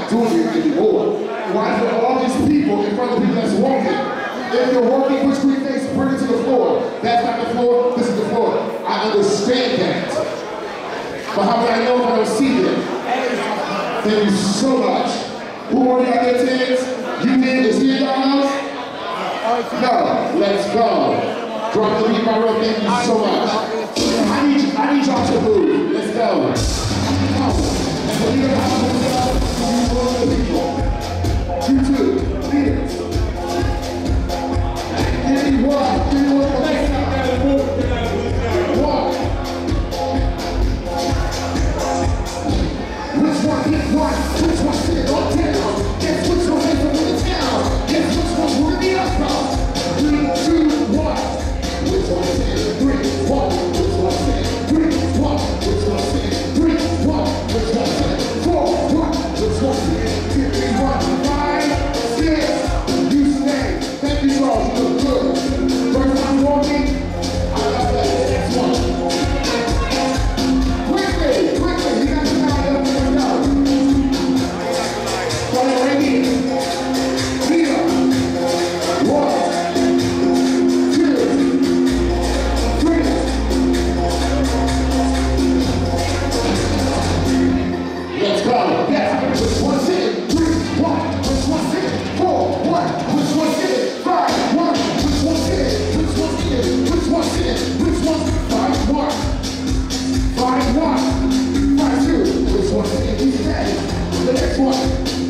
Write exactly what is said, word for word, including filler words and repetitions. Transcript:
doing it anymore. Why is there all these people in front of people that's walking? If you're working with screen face, bring it to the floor. That's not the floor, this is the floor. I understand that. But how would I know if I don't see them? Thank you so much. Who already got their tickets? You did? Is he in your house? No, let's go. Drop the beat, my bro. Thank you so much. I need, I need y'all to move. Let's go. Come. And when you're out of the house, you want the people. You too. Leaders. Anyone, anyone, let's go. One. Which one hit one? Which one sit on down? Guess which one is from the town? Guess which one will be us from? Three, two, one. Which one is in? Three, one. Which one is in? Three, one. Which one is in? Three, one. Which one is in? Four, one. Which one is in? Give me one. Five, six. You stay. Thank you, Charles. You look good. First time walking. I got that. Next one. Quickly, quickly. You got to come out of there. Right here. Here. One, two, three. Let's go. Yes. Which one's it? Three, one. Which one's it? Four, one. Which one's it? Five, one. Which one's it? Which one's it? Which one's it? Which one's it? Five, one. Five, one. Five, two. Which one's it? He's dead. The next one.